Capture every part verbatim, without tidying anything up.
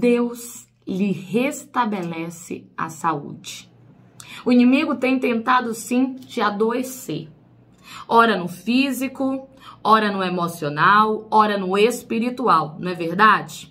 Deus lhe restabelece a saúde. O inimigo tem tentado sim te adoecer. Ora no físico, ora no emocional, ora no espiritual, não é verdade?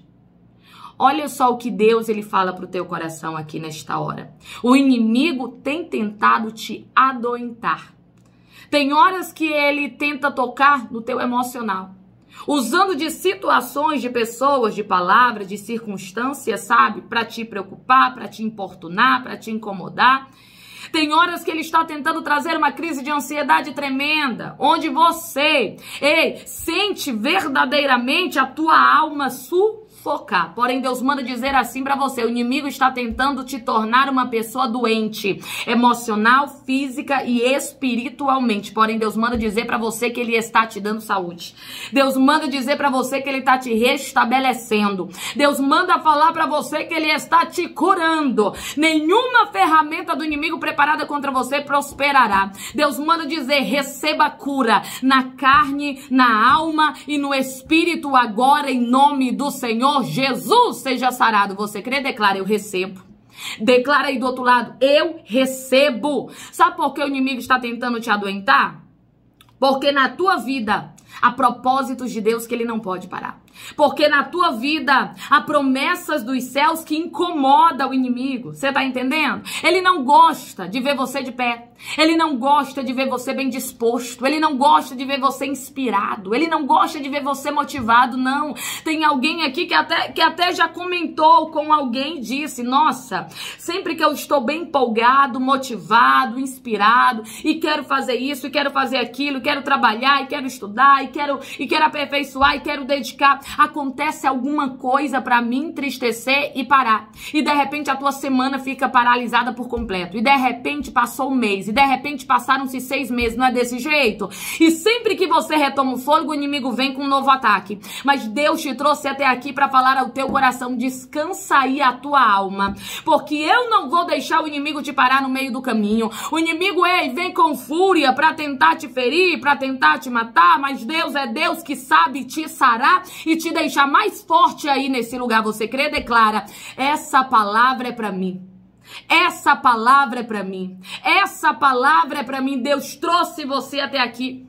Olha só o que Deus ele fala para o teu coração aqui nesta hora. O inimigo tem tentado te adoentar. Tem horas que ele tenta tocar no teu emocional, usando de situações, de pessoas, de palavras, de circunstâncias, sabe? Para te preocupar, para te importunar, para te incomodar. Tem horas que ele está tentando trazer uma crise de ansiedade tremenda, onde você, ei, sente verdadeiramente a tua alma sufocar. Porém, Deus manda dizer assim para você: o inimigo está tentando te tornar uma pessoa doente, emocional, física e espiritualmente. Porém, Deus manda dizer para você que ele está te dando saúde. Deus manda dizer para você que ele está te restabelecendo. Deus manda falar para você que ele está te curando. Nenhuma ferramenta do inimigo preparada contra você prosperará. Deus manda dizer: receba cura na carne, na alma e no espírito agora, em nome do Senhor Jesus. Seja sarado. Você crê? Declara: eu recebo. Declara aí do outro lado: eu recebo. Sabe por que o inimigo está tentando te adoentar? Porque na tua vida há propósitos de Deus que ele não pode parar. Porque na tua vida há promessas dos céus que incomodam o inimigo. Você tá entendendo? Ele não gosta de ver você de pé. Ele não gosta de ver você bem disposto. Ele não gosta de ver você inspirado. Ele não gosta de ver você motivado, não. Tem alguém aqui que até, que até já comentou com alguém e disse: nossa, sempre que eu estou bem empolgado, motivado, inspirado, e quero fazer isso, e quero fazer aquilo, e quero trabalhar, e quero estudar, e quero, e quero aperfeiçoar, e quero dedicar, acontece alguma coisa para me entristecer e parar. E de repente a tua semana fica paralisada por completo. E de repente passou um mês. E de repente passaram-se seis meses. Não é desse jeito? E sempre que você retoma o fôlego, o inimigo vem com um novo ataque. Mas Deus te trouxe até aqui para falar ao teu coração: descansa aí a tua alma. Porque eu não vou deixar o inimigo te parar no meio do caminho. O inimigo, ei, vem com fúria para tentar te ferir, para tentar te matar. Mas Deus é Deus que sabe te sarar e te deixar mais forte aí nesse lugar. Você crê? Declara: essa palavra é para mim. Essa palavra é para mim. Essa palavra é para mim. Deus trouxe você até aqui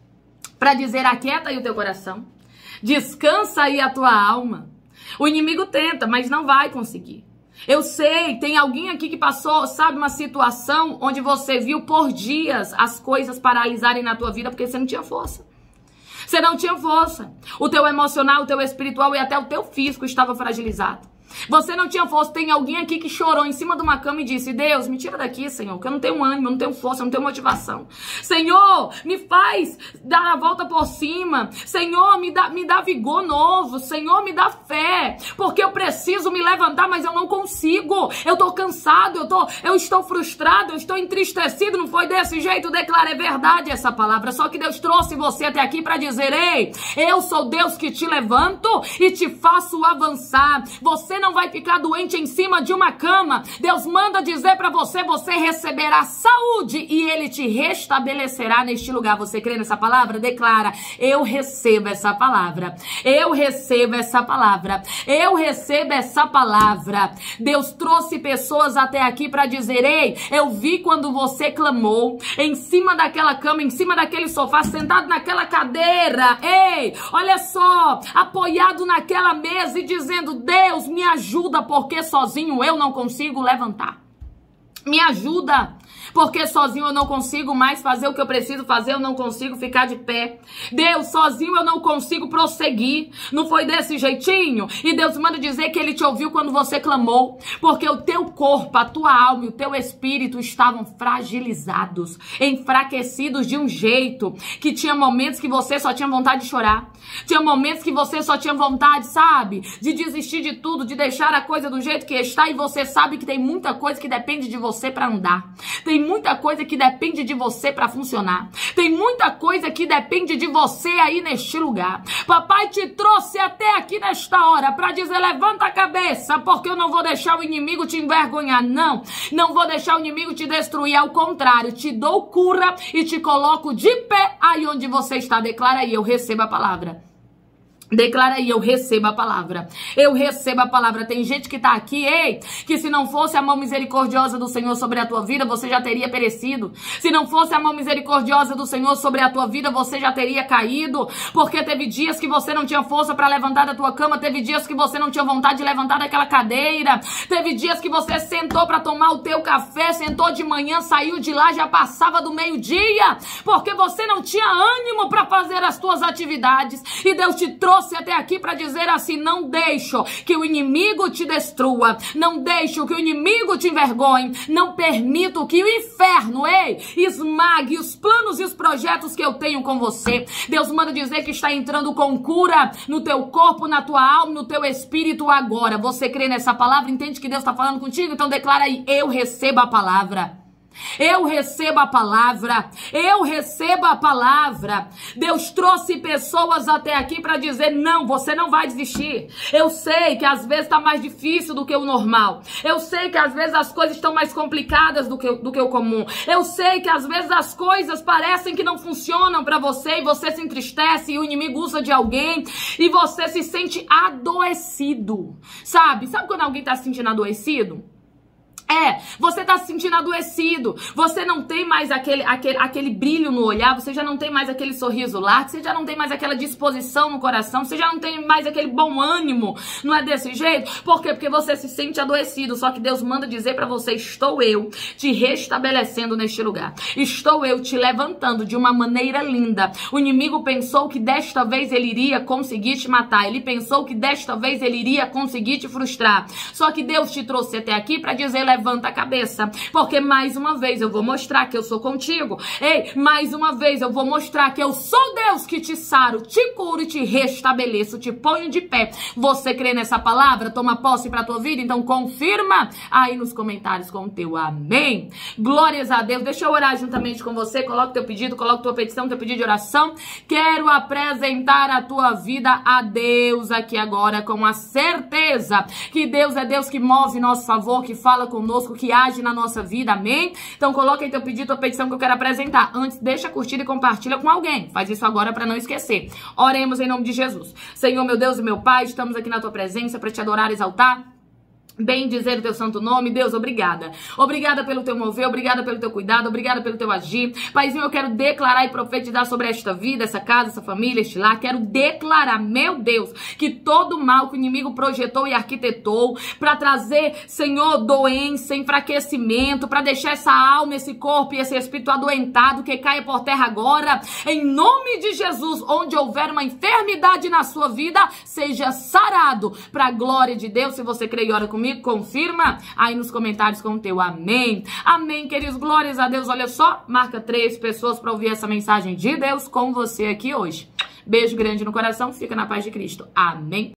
para dizer: aquieta aí o teu coração. Descansa aí a tua alma. O inimigo tenta, mas não vai conseguir. Eu sei, tem alguém aqui que passou, sabe, uma situação onde você viu por dias as coisas paralisarem na tua vida porque você não tinha força. Você não tinha força. O teu emocional, o teu espiritual e até o teu físico estava fragilizado. Você não tinha força. Tem alguém aqui que chorou em cima de uma cama e disse: Deus, me tira daqui, Senhor, que eu não tenho ânimo, eu não tenho força, eu não tenho motivação. Senhor, me faz dar a volta por cima. Senhor, me dá, me dá vigor novo. Senhor, me dá fé, porque eu preciso me levantar, mas eu não consigo. Eu tô cansado, eu, tô, eu estou frustrado, eu estou entristecido. Não foi desse jeito? Declara: é verdade essa palavra. Só que Deus trouxe você até aqui para dizer: ei, eu sou Deus que te levanto e te faço avançar. Você não vai ficar doente em cima de uma cama. Deus manda dizer para você: você receberá saúde e ele te restabelecerá neste lugar. Você crê nessa palavra? Declara: eu recebo essa palavra. Eu recebo essa palavra. Eu recebo essa palavra. Deus trouxe pessoas até aqui para dizer: ei, eu vi quando você clamou em cima daquela cama, em cima daquele sofá, sentado naquela cadeira. Ei, olha só, apoiado naquela mesa e dizendo: Deus, me ajuda, porque sozinho eu não consigo levantar. Me ajuda, porque sozinho eu não consigo mais fazer o que eu preciso fazer, eu não consigo ficar de pé. Deus, sozinho eu não consigo prosseguir. Não foi desse jeitinho? E Deus manda dizer que ele te ouviu quando você clamou, porque o teu corpo, a tua alma e o teu espírito estavam fragilizados, enfraquecidos de um jeito que tinha momentos que você só tinha vontade de chorar. Tinha momentos que você só tinha vontade, sabe, de desistir de tudo, de deixar a coisa do jeito que está. E você sabe que tem muita coisa que depende de você para andar. Tem muita coisa que depende de você para funcionar. Tem muita coisa que depende de você aí neste lugar. Papai te trouxe até aqui nesta hora para dizer: levanta a cabeça, porque eu não vou deixar o inimigo te envergonhar, não. Não vou deixar o inimigo te destruir, ao contrário, te dou cura e te coloco de pé aí onde você está. Declara aí: eu recebo a palavra. Declara aí, eu recebo a palavra. Eu recebo a palavra. Tem gente que tá aqui, ei, que se não fosse a mão misericordiosa do Senhor sobre a tua vida, você já teria perecido. Se não fosse a mão misericordiosa do Senhor sobre a tua vida, você já teria caído. Porque teve dias que você não tinha força para levantar da tua cama, teve dias que você não tinha vontade de levantar daquela cadeira, teve dias que você sentou para tomar o teu café, sentou de manhã, saiu de lá, já passava do meio-dia, porque você não tinha ânimo para fazer as tuas atividades. E Deus te trouxe até aqui para dizer assim: não deixo que o inimigo te destrua, não deixo que o inimigo te envergonhe, não permito que o inferno, ei, esmague os planos e os projetos que eu tenho com você. Deus manda dizer que está entrando com cura no teu corpo, na tua alma, no teu espírito agora. Você crê nessa palavra? Entende que Deus está falando contigo? Então declara aí: eu recebo a palavra. Eu recebo a palavra, eu recebo a palavra. Deus trouxe pessoas até aqui para dizer: não, você não vai desistir. Eu sei que às vezes está mais difícil do que o normal. Eu sei que às vezes as coisas estão mais complicadas do que, do que o comum. Eu sei que às vezes as coisas parecem que não funcionam para você e você se entristece e o inimigo usa de alguém e você se sente adoecido. Sabe? Sabe quando alguém está se sentindo adoecido? É, você tá se sentindo adoecido, você não tem mais aquele, aquele, aquele brilho no olhar, você já não tem mais aquele sorriso largo, você já não tem mais aquela disposição no coração, você já não tem mais aquele bom ânimo, não é desse jeito? Por quê? Porque você se sente adoecido, só que Deus manda dizer pra você: estou eu te restabelecendo neste lugar, estou eu te levantando de uma maneira linda. O inimigo pensou que desta vez ele iria conseguir te matar, ele pensou que desta vez ele iria conseguir te frustrar, só que Deus te trouxe até aqui pra dizer: levanta a cabeça, porque mais uma vez eu vou mostrar que eu sou contigo. Ei, mais uma vez eu vou mostrar que eu sou Deus que te saro, te curo e te restabeleço, te ponho de pé. Você crê nessa palavra? Toma posse para tua vida? Então confirma aí nos comentários com o teu amém. Glórias a Deus. Deixa eu orar juntamente com você. Coloca teu pedido, coloca tua petição, teu pedido de oração. Quero apresentar a tua vida a Deus aqui agora com a certeza que Deus é Deus que move nosso favor, que fala conosco, que age na nossa vida, amém? Então coloca aí teu pedido, tua petição que eu quero apresentar. Antes, deixa curtir e compartilha com alguém. Faz isso agora para não esquecer. Oremos em nome de Jesus. Senhor, meu Deus e meu Pai, estamos aqui na tua presença para te adorar e exaltar. Bem dizer o teu santo nome. Deus, obrigada. Obrigada pelo teu mover, obrigada pelo teu cuidado, obrigada pelo teu agir. Paizinho, eu quero declarar e profetizar sobre esta vida, essa casa, essa família, este lar. Quero declarar, meu Deus, que todo mal que o inimigo projetou e arquitetou para trazer, Senhor, doença, enfraquecimento, para deixar essa alma, esse corpo e esse espírito adoentado, que caia por terra agora, em nome de Jesus. Onde houver uma enfermidade na sua vida, seja sarado para a glória de Deus. Se você crê e ora comigo, confirma aí nos comentários com o teu amém. Amém, queridos. Glórias a Deus. Olha só, marca três pessoas para ouvir essa mensagem de Deus com você aqui hoje. Beijo grande no coração. Fica na paz de Cristo. Amém.